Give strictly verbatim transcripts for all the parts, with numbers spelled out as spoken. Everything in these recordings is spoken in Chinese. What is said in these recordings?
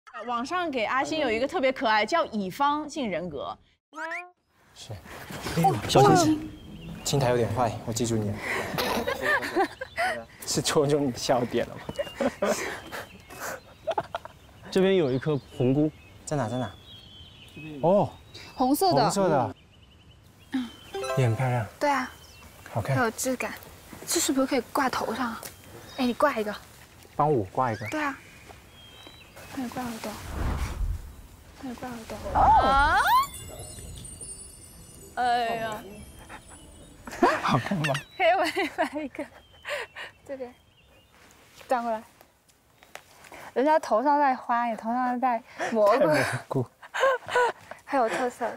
网上给阿星有一个特别可爱，叫乙方性人格。 是。小心，青苔有点坏，我记住你了。是戳中你的笑点了吗？ 这边有一颗红菇， 在哪？在哪？哦， 红色的。 红色的，也很漂亮。 对啊， 好看， 很有质感。这是不是可以挂头上？哎，你挂一个。 帮我挂一个。 对啊。那你挂耳朵。那你挂耳朵。 啊！哎呀， 好看吗？ 可以玩玩一个。这边，转过来。人家头上戴花，你头上戴蘑菇。 蘑菇。 很有特色。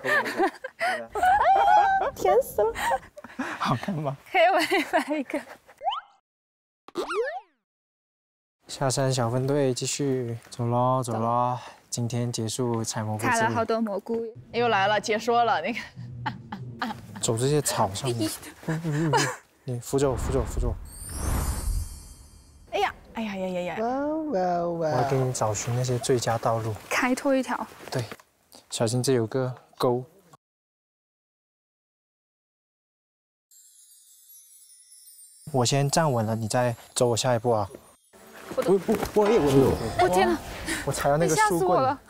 甜死了！ 好看吗？ 可以玩玩一个。 下山小分队继续走喽，走喽！今天结束采蘑菇之旅。 采了好多蘑菇。 又来了，解说了，你看。 走这些草上面。你扶着我，扶着我，扶着我。 哎呀，哎呀呀呀呀！ 我要给你找寻那些最佳道路。 开拓一条。 对，小心这有个沟。我先站稳了，你再走我下一步啊！我我我我我我天哪！ 我踩到那个树棍了。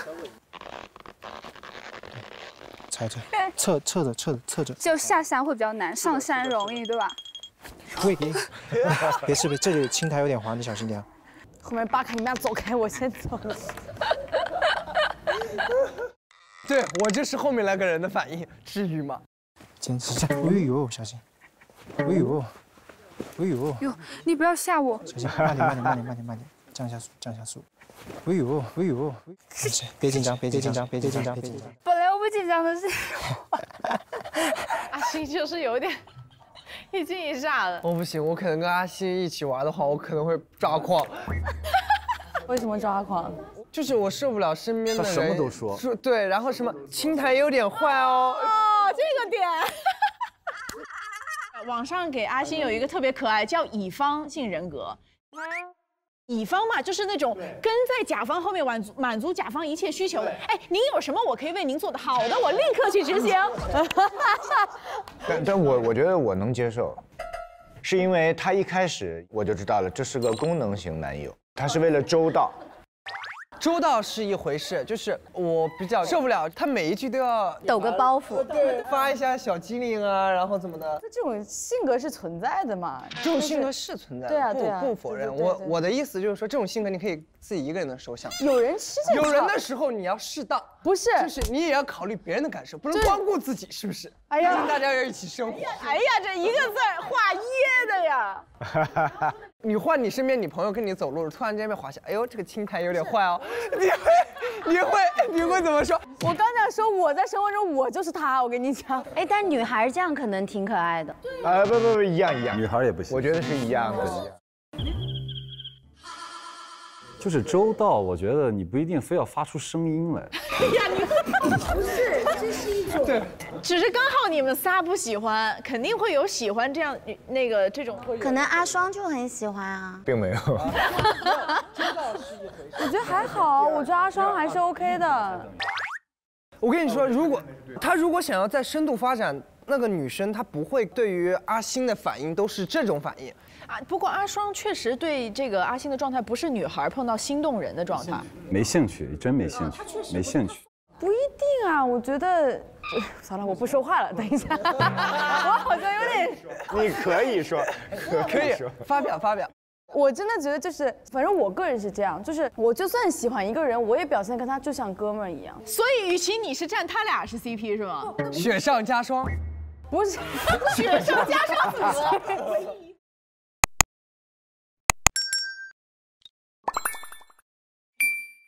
踩着，侧侧着，侧着，侧着。 就下山会比较难，上山容易，对吧？ 喂，别是别，这里青苔有点滑，你小心点。 后面巴卡，你们俩走开，我先走了。 对我这是后面那个人的反应，至于吗？ 坚持下，哎呦，小心！哎呦，哎呦！ 哟，你不要吓我！ 小心，慢点，慢点，慢点，慢点，慢点，降一下速，降一下速。哎呦，哎呦！别紧张，别紧张，别紧张，别紧张。 本来我不紧张的是。 阿星就是有点一惊一乍的。 我不行，我可能跟阿星一起玩的话，我可能会抓狂。 为什么抓狂？ 就是我受不了身边的人什么都说， 说对，然后什么青苔有点坏哦。 哦，这个点。网上给阿星有一个特别可爱，叫乙方性人格。乙方嘛，就是那种跟在甲方后面满足满足甲方一切需求的。哎，您有什么我可以为您做的？好的，我立刻去执行。 但但我我觉得我能接受，是因为他一开始我就知道了，这是个功能型男友，他是为了周到。 周到是一回事，就是我比较受不了，他每一句都要抖个包袱， 对，发一下小机灵啊，然后怎么的。 这种性格是存在的嘛？ 这种性格是存在的， 对啊，对啊， 不否认。我我的意思就是说，这种性格你可以自己一个人能收享。 有人是这样， 有人的时候你要适当， 不是， 就是你也要考虑别人的感受，不能光顾自己，是不是？ 哎呀， 大家要一起生活。 哎呀，这一个字画噎的呀！ 你换你身边你朋友跟你走路，突然间被划下，哎呦，这个青苔有点坏哦，你会你会你会怎么说？ 我刚想说我在生活中我就是他，我跟你讲。 哎，但女孩这样可能挺可爱的。 啊不不不，一样一样， 女孩也不行， 我觉得是一样的。 就是周到，我觉得你不一定非要发出声音来。 哎呀，你不是，这是一种对，只是刚好你们仨不喜欢，肯定会有喜欢这样那个这种。 可能阿双就很喜欢啊， 并没有。 我觉得还好，我觉得阿双还是 OK 的。 我跟你说，如果他如果想要再深度发展，那个女生她不会对于阿星的反应都是这种反应。 啊，不过阿双确实对这个阿星的状态不是女孩碰到心动人的状态， 没兴趣，真没兴趣，没兴趣。 不一定啊，我觉得，算了，我不说话了，等一下，我好像有点。 你可以说， 可以说，发表发表。 我真的觉得就是，反正我个人是这样，就是我就算喜欢一个人，我也表现跟他就像哥们儿一样。所以，与其你是站他俩是 C P 是吗？ 雪上加霜。 不是，雪上加霜怎么了？